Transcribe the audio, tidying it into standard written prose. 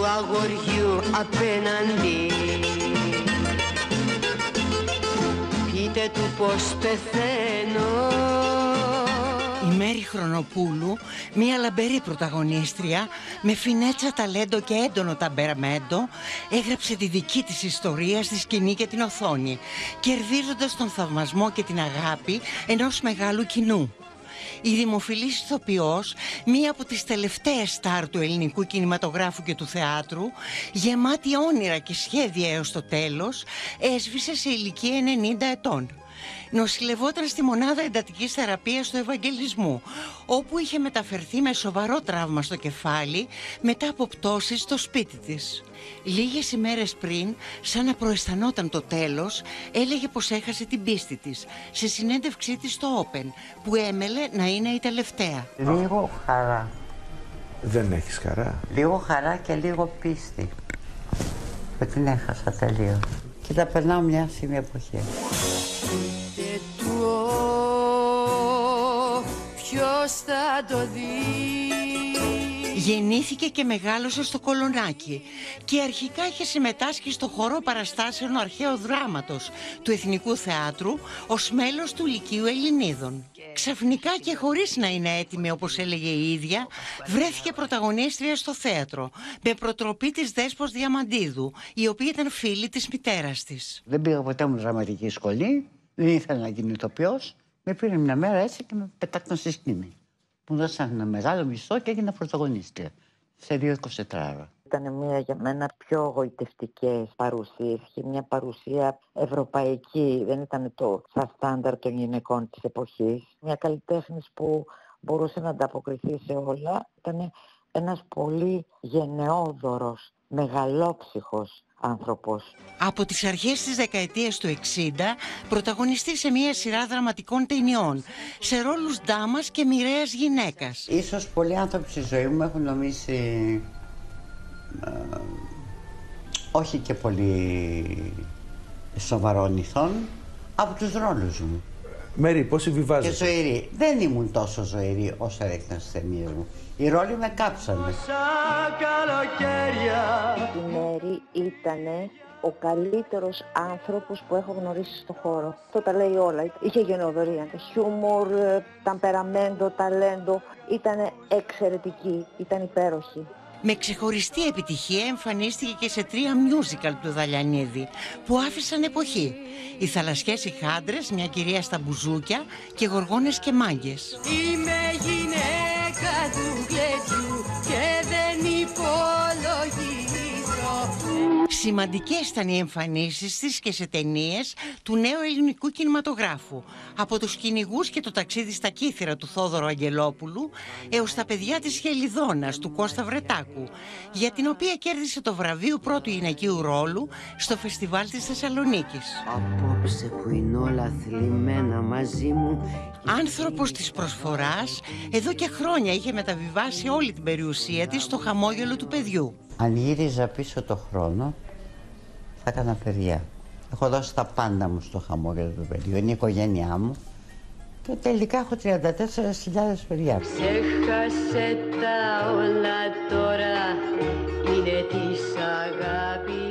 του αγοριού απέναντι. Πείτε του πως πεθαίνω. Η Μέρη Χρονοπούλου, μια λαμπερή πρωταγωνίστρια με φινέτσα ταλέντο και έντονο ταμπεραμέντο, έγραψε τη δική της ιστορία στη σκηνή και την οθόνη, κερδίζοντας τον θαυμασμό και την αγάπη ενός μεγάλου κοινού. Η δημοφιλής ηθοποιός, μία από τις τελευταίες στάρ του ελληνικού κινηματογράφου και του θεάτρου, γεμάτη όνειρα και σχέδια έως το τέλος, έσβησε σε ηλικία 90 ετών. Νοσηλευόταν στη μονάδα εντατικής θεραπείας του Ευαγγελισμού, όπου είχε μεταφερθεί με σοβαρό τραύμα στο κεφάλι μετά από πτώση στο σπίτι της. Λίγες ημέρες πριν, σαν να προαισθανόταν το τέλος, έλεγε πως έχασε την πίστη της σε συνέντευξή της στο Open, που έμελε να είναι η τελευταία. Λίγο χαρά. Δεν έχεις χαρά? Λίγο χαρά και λίγο πίστη. Και την έχασα τελείως. Και τα περνάω μια άσχημη εποχή. Ποιος θα το δει. Γεννήθηκε και μεγάλωσε στο Κολονάκι και αρχικά είχε συμμετάσχει στο χορό παραστάσεων αρχαίου δράματος του Εθνικού Θεάτρου ως μέλος του Λυκείου Ελληνίδων. Ξαφνικά και χωρίς να είναι έτοιμη, όπως έλεγε η ίδια, βρέθηκε πρωταγωνίστρια στο θέατρο με προτροπή της Δέσπος Διαμαντίδου, η οποία ήταν φίλη της μητέρας της. Δεν πήγα ποτέ μου δραματική σχολή, δεν ήθελα να γίνει ηθοποιός. Με πήρε μια μέρα έτσι και με πετάξαν στη σκηνή. Μου δώσαν ένα μεγάλο μισθό και έγινα πρωταγωνίστρια σε 2-24 ώρα. Ήταν μια για μένα πιο γοητευτική παρουσία, είχε μια παρουσία ευρωπαϊκή, δεν ήταν το σαν στάνταρ των γυναικών της εποχής. Μια καλλιτέχνης που μπορούσε να ανταποκριθεί σε όλα, ήταν ένας πολύ γενναιόδωρος, μεγαλόψυχος άνθρωπος. Από τις αρχές της δεκαετίας του 60 πρωταγωνιστεί σε μια σειρά δραματικών ταινιών σε ρόλους ντάμας και μοιραίας γυναίκας. Ίσως πολλοί άνθρωποι στη ζωή μου έχουν νομίσει όχι και πολύ σοβαρών ηθών από τους ρόλους μου. Μέρη, πώς συμβιβάζεσαι? Και ζωηρή. Δεν ήμουν τόσο ζωηρή όσο έριχνα στις ταινίες μου. Οι ρόλοι με κάψανε. Η Μέρη ήτανε ο καλύτερος άνθρωπος που έχω γνωρίσει στο χώρο. Αυτό τα λέει όλα. Είχε γενναιοδωρία, χιούμορ, ταμπεραμέντο, ταλέντο. Ήτανε εξαιρετική, ήταν υπέροχη. Με ξεχωριστή επιτυχία εμφανίστηκε και σε 3 musical του Δαλιανίδη που άφησαν εποχή. Οι Θαλασσιές οι Χάντρες, Μια κυρία στα μπουζούκια και Γοργόνες και μάγκες. Είμαι γυναίκα του γλεντιού και δεν υπολογίζω. Σημαντικές ήταν οι εμφανίσεις της και σε ταινίες του νέου ελληνικού κινηματογράφου, από τους Κυνηγούς και το ταξίδι στα Κύθυρα του Θόδωρου Αγγελόπουλου έως τα παιδιά της Χελιδόνας του Κώστα Βρετάκου, για την οποία κέρδισε το βραβείο πρώτου γυναικείου ρόλου στο φεστιβάλ της Θεσσαλονίκης. Απόψε που είναι όλα θλιμμένα μαζί μου. Άνθρωπος της προσφοράς, εδώ και χρόνια είχε μεταβιβάσει όλη την περιουσία της στο χαμόγελο του παιδιού. Αν γύριζα πίσω το χρόνο, θα έκανα παιδιά. Έχω δώσει τα πάντα μου στο χαμόγελο του παιδιού. Είναι η οικογένειά μου. Και τελικά έχω 34.000 παιδιά. Ξέχασε τα όλα τώρα, είναι της αγάπης.